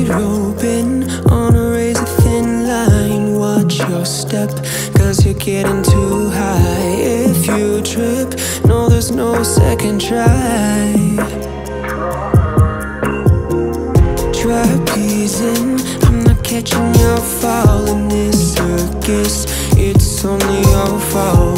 wide open on a razor thin line. Watch your step, cause you're getting too high. If you trip, no, there's no second try. Trapezing, I'm not catching your fall in this circus. It's only your fault.